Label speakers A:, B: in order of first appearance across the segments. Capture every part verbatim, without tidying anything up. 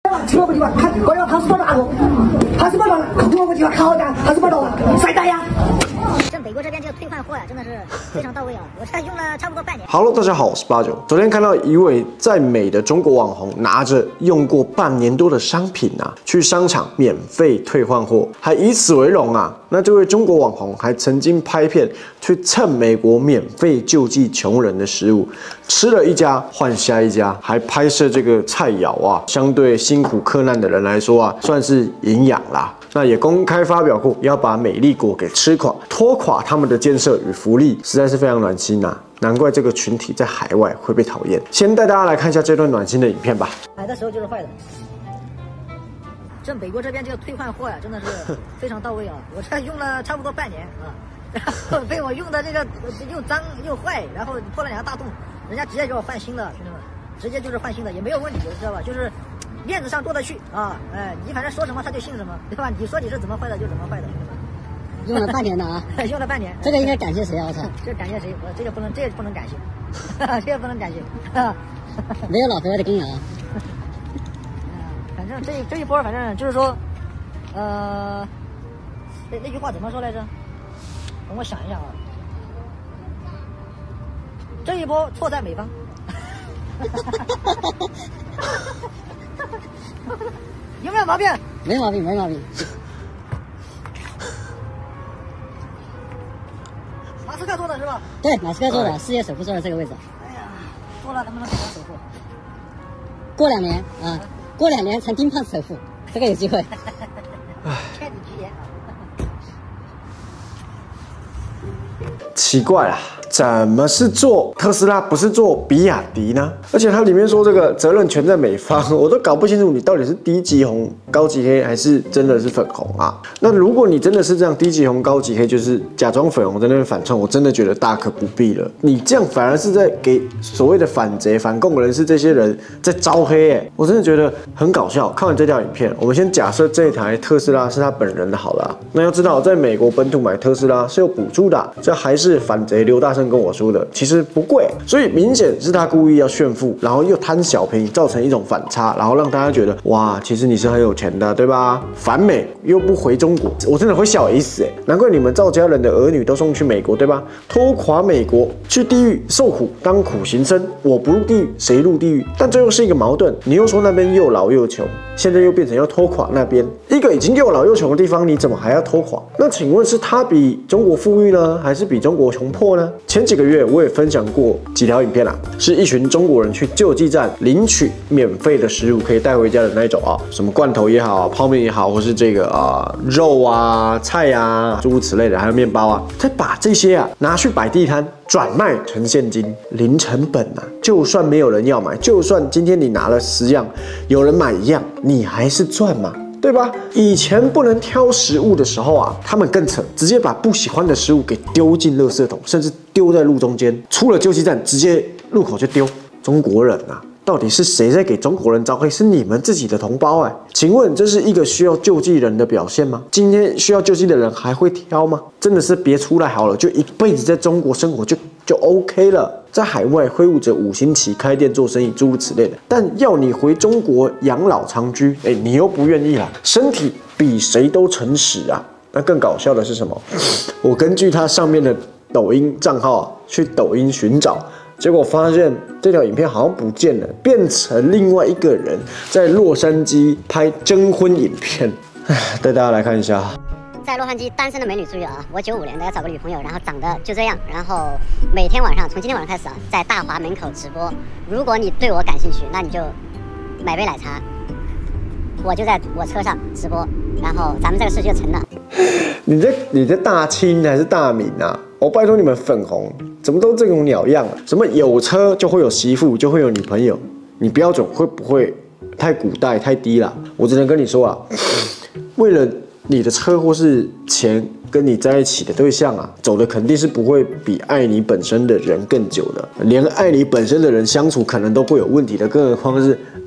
A: 全部地方，他我要他是不打我，他是不打，全部地方好的，他是不打晒单呀。
B: 这美国这边这个退换货呀，真的是非常到位啊！我这用了差不多半年。
C: Hello， 大家好，我是八九。昨天看到一位在美的中国网红拿着用过半年多的商品啊，去商场免费退换货，还以此为荣啊。那这位中国网红还曾经拍片去蹭美国免费救济穷人的食物，吃了一家换下一家，还拍摄这个菜肴啊，相对辛苦克难的人来说啊，算是营养啦。那也公开发表过要把美丽国给吃垮，拖垮他们的建设与福利，实在是非常暖心呐、啊。难怪这个群体在海外会被讨厌。先带大家来看一下这段暖心的影片吧。
B: 买的时候就是坏的。这美国这边这个退换货呀，真的是非常到位啊！我这用了差不多半年啊，然后被我用的这个又脏又坏，然后破了两个大洞，人家直接给我换新的，兄弟们，直接就是换新的，也没有问题，知道吧？就是面子上过得去啊，哎，你反正说什么他就信什么，对吧？你说你是怎么坏的就怎么坏的，兄弟们。
D: 用了半年的啊，
B: 用了半年，
D: 这个应该感谢谁啊？我操，
B: 这感谢谁？我这个不能，这个不能感谢，这个不能感谢。
D: 没有老婆的功劳。
B: 反正这这一波，反正就是说，呃，那那句话怎么说来着？等我想一想啊。这一波错在美方。有没有毛病？
D: 没毛病，没毛病。
B: 马斯克做的是吧？
D: 对，马斯克做的，世界首富坐在这个位置。
B: 哎呀，做了能不能成为首富？
D: 过两年啊，过两年成丁胖首富，这个有机会。
B: 劝你吉言。
C: 奇怪啦，怎么是做特斯拉不是做比亚迪呢？而且它里面说这个责任全在美方，我都搞不清楚你到底是低级红、高级黑，还是真的是粉红啊？那如果你真的是这样低级红、高级黑，就是假装粉红在那边反串，我真的觉得大可不必了。你这样反而是在给所谓的反贼、反共人士这些人在招黑、欸，我真的觉得很搞笑。看完这条影片，我们先假设这台特斯拉是他本人的好了、啊。那要知道，在美国本土买特斯拉是有补助的、啊，这还是反贼刘大生跟我说的，其实不贵，所以明显是他故意要炫富，然后又贪小便宜，造成一种反差，然后让大家觉得哇，其实你是很有钱的，对吧？反美又不回中国，我真的会笑死哎！难怪你们赵家人的儿女都送去美国，对吧？拖垮美国，去地狱受苦，当苦行僧，我不入地狱，谁入地狱？但这又是一个矛盾，你又说那边又老又穷，现在又变成要拖垮那边，一个已经又老又穷的地方，你怎么还要拖垮？那请问是他比中国富裕呢，还是比中国穷迫呢？前几个月我也分享过几条影片啊，是一群中国人去救济站领取免费的食物可以带回家的那一种啊，什么罐头也好，泡面也好，或是这个啊、呃、肉啊、菜啊，诸如此类的，还有面包啊，再把这些啊拿去摆地摊转卖成现金，零成本啊，就算没有人要买，就算今天你拿了十样，有人买一样，你还是赚嘛。对吧？以前不能挑食物的时候啊，他们更扯，直接把不喜欢的食物给丢进垃圾桶，甚至丢在路中间。出了救济站，直接路口就丢。中国人啊，到底是谁在给中国人招黑？是你们自己的同胞哎、欸！请问这是一个需要救济人的表现吗？今天需要救济的人还会挑吗？真的是别出来好了，就一辈子在中国生活就就 OK 了。在海外挥舞着五星旗开店做生意，诸如此类的，但要你回中国养老长居，哎，你又不愿意啦。身体比谁都诚实啊！那更搞笑的是什么？我根据他上面的抖音账号、啊、去抖音寻找，结果发现这条影片好像不见了，变成另外一个人在洛杉矶拍征婚影片。带大家来看一下。
E: 在洛杉矶单身的美女注意了啊！我九五年的要找个女朋友，然后长得就这样，然后每天晚上从今天晚上开始啊，在大华门口直播。如果你对我感兴趣，那你就买杯奶茶，我就在我车上直播，然后咱们这个事就成了。
C: 你这你这大清还是大明啊？我拜托你们粉红怎么都这种鸟样啊？什么有车就会有媳妇，就会有女朋友？你标准会不会太古代太低了？我只能跟你说啊，为了你的车或是钱跟你在一起的对象啊，走的肯定是不会比爱你本身的人更久的，连爱你本身的人相处可能都会有问题的，更何况是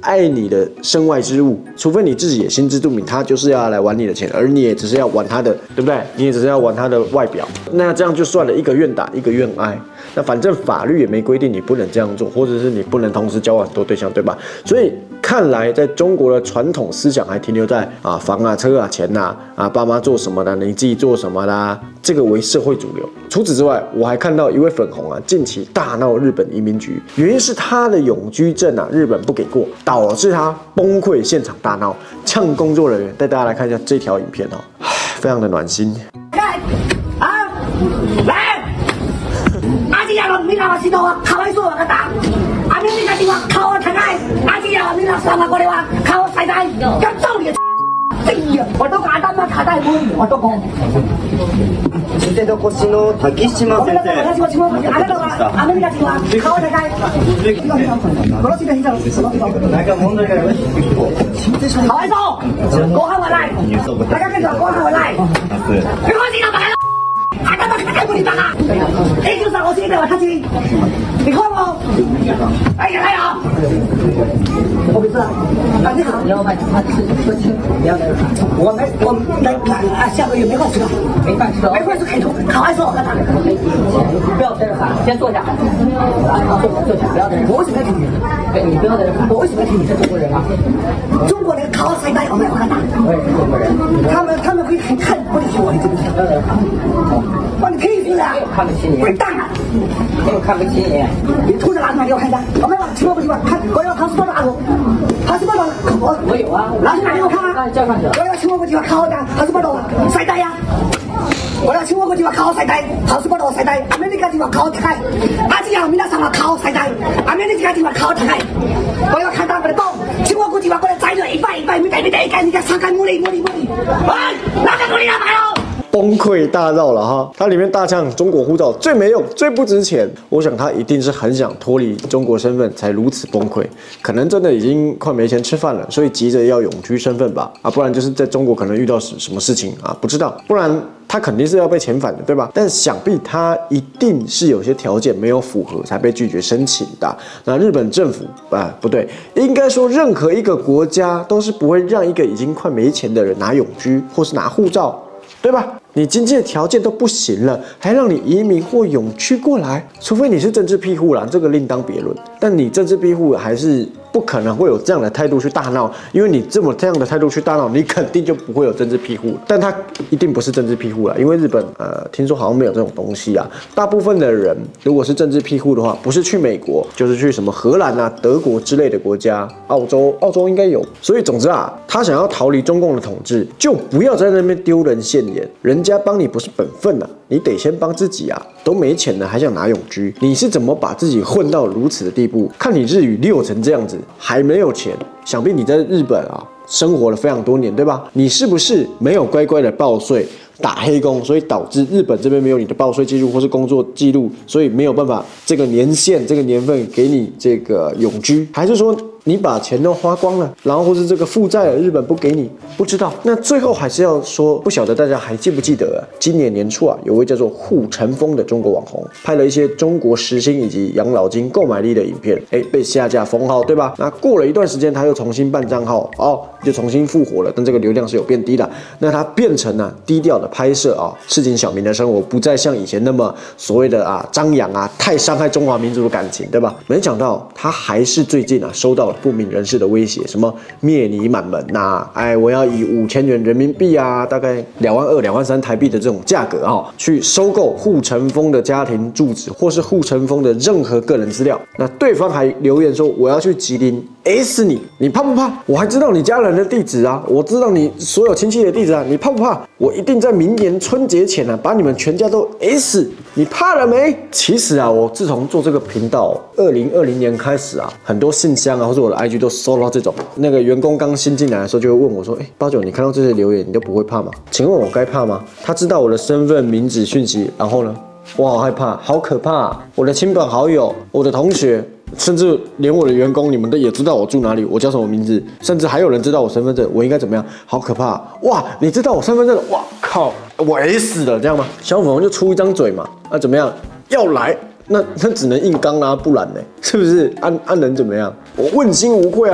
C: 爱你的身外之物，除非你自己也心知肚明，他就是要来玩你的钱，而你也只是要玩他的，对不对？你也只是要玩他的外表，那这样就算了，一个愿打，一个愿挨。那反正法律也没规定你不能这样做，或者是你不能同时交往很多对象，对吧？所以看来在中国的传统思想还停留在啊房啊车啊钱呐 啊, 啊爸妈做什么的，你自己做什么啦，这个为社会主流。除此之外，我还看到一位粉红啊，近期大闹日本移民局，原因是他的永居证啊日本不给过，导致他崩溃，现场大闹，呛工作人员。带大家来看一下这条影片哦，非常的暖心。
A: 来啊，来！阿姐呀，你拿我石头啊，靠喺所有嘅打。阿妹你家電話靠我睇睇，阿姐呀，你拿三萬過嚟話靠我睇睇，一周年真呀，我都簡單嘛，簡單係冇，我都講。
F: 先生の腰の竹島先生。
A: 私もあなたはアメリカ人は顔高い。殺しでひざをその人。
F: なんか問題がある。
A: かわいそう。ご飯はない。大家跟住話ご飯はない。你開始啦，白頭高い過你大啊！A Q 上我自己嘅話，他自己，你看我，哎呀哎呀！我不知道，啊你好，你好，快快吃说清，不要来，我没我来啊下个月没饭吃了，没饭吃了，没饭吃开头，考完试我再打。不要在这喊，先坐下，坐下坐下，不要在这。我为什么要听你？对，你不要在这喊，我为什么要听你是中国人啊？中国人考谁带有没有看到？我也是中国人，他们他们会很看不起我，你知不知道？不要在这喊。把你屁股啊！看不起你，滚蛋啊！我看不起你，你兔子拿出来给我看一下。我没有，情况不情况？看，我要唐斯巴达我，唐斯巴达我我有啊，拿出来给我看啊！叫上去。我要情况不情况？考的唐斯巴达晒带呀！我要情況嗰啲話靠晒底，頭先嗰度晒底，阿妹呢家啲話靠睇，阿姐又面啦上話靠晒底，阿妹呢家啲話靠睇，我要看到我的刀，情況嗰啲話我哋仔咗一拜一拜，沒得沒得一改，你家上開冇理冇理冇理，喂，哪個冇理啊買咯？
C: 崩溃大闹了哈！他里面大呛中国护照最没用、最不值钱。我想他一定是很想脱离中国身份，才如此崩溃。可能真的已经快没钱吃饭了，所以急着要永居身份吧？啊，不然就是在中国可能遇到什么事情啊，不知道。不然他肯定是要被遣返的，对吧？但想必他一定是有些条件没有符合，才被拒绝申请的。那日本政府啊，不对，应该说任何一个国家都是不会让一个已经快没钱的人拿永居或是拿护照。对吧？你经济的条件都不行了，还让你移民或永居过来，除非你是政治庇护啦，这个另当别论。但你政治庇护还是不可能会有这样的态度去大闹，因为你这么这样的态度去大闹，你肯定就不会有政治庇护。但他一定不是政治庇护啦，因为日本呃，听说好像没有这种东西啊。大部分的人如果是政治庇护的话，不是去美国，就是去什么荷兰啊、德国之类的国家，澳洲，澳洲应该有。所以总之啊，他想要逃离中共的统治，就不要在那边丢人现眼，人家帮你不是本分啊，你得先帮自己啊。都没钱了，还想拿永居，你是怎么把自己混到如此的地步？看你日语溜成这样子，还没有钱，想必你在日本啊生活了非常多年，对吧？你是不是没有乖乖的报税？打黑工，所以导致日本这边没有你的报税记录或是工作记录，所以没有办法这个年限、这个年份给你这个永居，还是说你把钱都花光了，然后或是这个负债了，日本不给你？不知道。那最后还是要说，不晓得大家还记不记得、啊，今年年初啊，有位叫做护城风的中国网红，拍了一些中国时薪以及养老金购买力的影片，哎，被下架封号，对吧？那过了一段时间，他又重新办账号，哦，就重新复活了，但这个流量是有变低的。那他变成了、啊、低调的拍摄啊，市井小民的生活，不再像以前那么所谓的啊张扬啊，太伤害中华民族的感情，对吧？没想到他还是最近啊收到了不明人士的威胁，什么灭你满门呐、啊，哎，我要以五千元人民币啊，大概两万二、两万三台币的这种价格啊，去收购护城风的家庭住址或是护城风的任何个人资料。那对方还留言说，我要去吉林 S 你，你怕不怕？我还知道你家人的地址啊，我知道你所有亲戚的地址啊，你怕不怕？我一定在明年春节前啊，把你们全家都 S， 你怕了没？其实啊，我自从做这个频道，二零二零年开始啊，很多信箱啊，或者我的 I G 都收到这种那个员工刚新进来的时候，就会问我说，哎、欸，八九，你看到这些留言，你都不会怕吗？请问我该怕吗？他知道我的身份、名字、讯息，然后呢，我好害怕，好可怕、啊！我的亲朋好友，我的同学。甚至连我的员工，你们都也知道我住哪里，我叫什么名字，甚至还有人知道我身份证，我应该怎么样？好可怕！哇，你知道我身份证了？哇靠，我 S 了，这样吗？小粉红就出一张嘴嘛，啊怎么样？要来，那那只能硬刚啦、啊，不然呢？是不是？按按能怎么样？我问心无愧啊！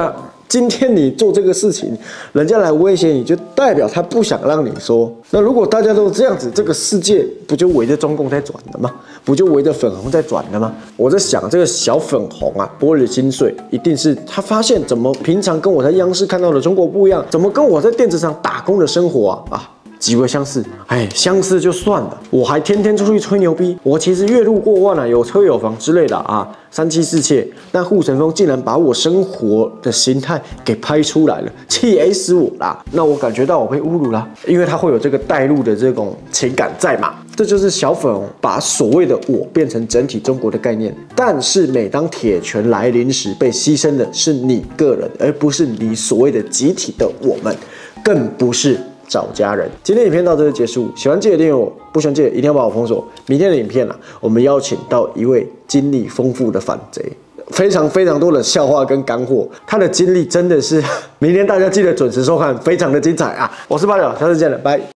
C: 今天你做这个事情，人家来威胁你，就代表他不想让你说。那如果大家都这样子，这个世界不就围着中共在转的吗？不就围着粉红在转的吗？我在想，这个小粉红啊，玻璃心碎，一定是他发现怎么平常跟我在央视看到的中国不一样，怎么跟我在电子厂打工的生活啊啊！极为相似，哎，相似就算了，我还天天出去吹牛逼，我其实月入过万啊，有车有房之类的啊，三妻四妾，但护城风竟然把我生活的形态给拍出来了，气死我啦！那我感觉到我被侮辱啦，因为他会有这个带入的这种情感在嘛，这就是小粉红把所谓的我变成整体中国的概念，但是每当铁拳来临时，被牺牲的是你个人，而不是你所谓的集体的我们，更不是找家人。今天影片到这里结束，喜欢记得订阅我，不喜欢记得一定要把我封锁。明天的影片啊，我们邀请到一位经历丰富的反贼，非常非常多的笑话跟干货，他的经历真的是，明天大家记得准时收看，非常的精彩啊！我是八角，下次见了，拜。